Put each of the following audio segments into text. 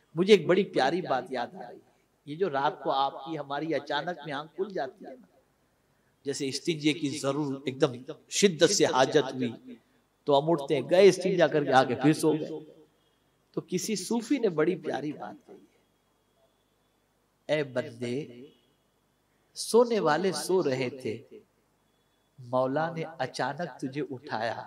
مجھے ایک بڑی پیاری بات یاد آ رہی ہے، یہ جو رات کو آپ کی ہماری اچانک میں آنکھ کھل جاتی ہے نا، جیسے استنجے کی ضرور ایک دم شدت سے حاجت ہوئی تو ہم اٹھتے ہیں، گئے استنجا کر کے آگے پھر سو گئے. تو کسی صوفی نے بڑی پیاری بات کہی ہے، اے بندے سونے والے سو رہے تھے، مولا نے اچانک تجھے اٹھایا،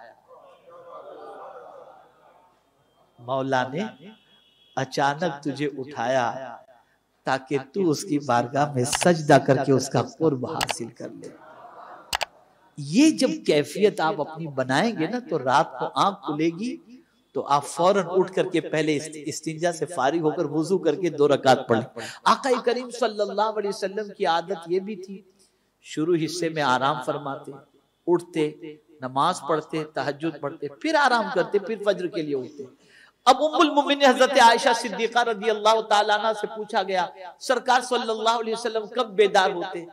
مولا نے اچانک تجھے اٹھایا تاکہ تو اس کی بارگاہ میں سجدہ کر کے اس کا قرب حاصل کر لے. یہ جب کیفیت آپ اپنی بنائیں گے نا تو رات کو آنکھ کھلے گی تو آپ فوراً اٹھ کر کے پہلے استنجا سے فارغ ہو کر وضو کر کے 2 رکعت پڑھیں. آقا کریم صلی اللہ علیہ وسلم کی عادت یہ بھی تھی، شروع حصے میں آرام فرماتے، اٹھتے نماز پڑھتے، تہجد پڑھتے، پھر آرام کرتے، پھر فجر کے لیے اٹھتے. اب ام المومنین حضرت عائشہ صدیقہ رضی اللہ تعالیٰ عنہ سے پوچھا گیا، سرکار صلی اللہ علیہ وسلم کب بیدار ہوتے؟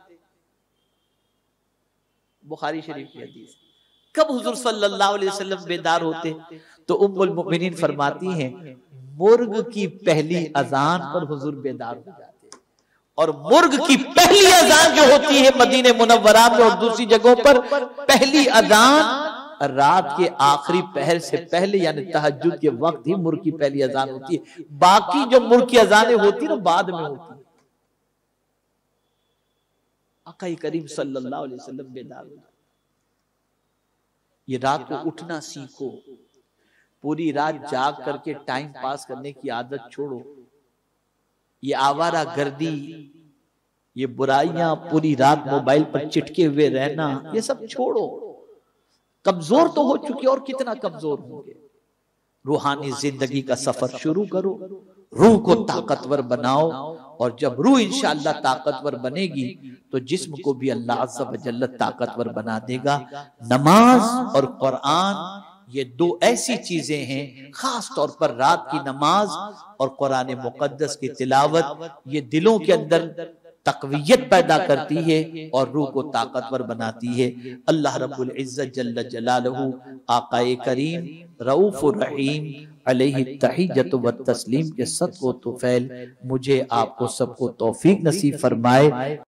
بخاری شریف کی حدیث، کب حضور صلی اللہ علیہ وسلم بیدار ہوتے؟ تو ام المؤمنین فرماتی ہیں مرغ کی پہلی اذان پر حضور بیدار ہو جاتے، اور مرغ کی پہلی اذان جو ہوتی ہے مدینہ منورہ میں اور دوسری جگہوں پر، پہلی اذان رات کے آخری پہر سے پہلے یعنی تہجد کے وقت ہی مرغ کی پہلی اذان ہوتی ہے. باقی جو مرغ کی اذانیں ہوتی ہیں بعد میں ہوتی ہیں. آقا کریم صلی اللہ علیہ وسلم بیدار ہو. یہ رات کو اٹھنا سیکھو، پوری رات جاگ کر کے ٹائم پاس کرنے کی عادت چھوڑو. یہ آوارہ گردی، یہ برائیاں، پوری رات موبائل پر چٹکے ہوئے رہنا، یہ سب چھوڑو. کمزور تو ہو چکے اور کتنا کمزور ہوں گے. روحانی زندگی کا سفر شروع کرو، روح کو طاقتور بناؤ، اور جب روح انشاءاللہ طاقتور بنے گی تو جسم کو بھی اللہ عز و جل طاقتور بنا دے گا. نماز اور قرآن یہ 2 ایسی چیزیں ہیں، خاص طور پر رات کی نماز اور قرآن مقدس کی تلاوت، یہ دلوں کے اندر تقویت پیدا کرتی ہے اور روح کو طاقتور بناتی ہے. اللہ رب العزت جل جلالہ آقا کریم رؤوف الرحیم علیہ التحیۃ والتسلیم کے صدق و طفیل مجھے آپ کو سب کو توفیق نصیب فرمائے.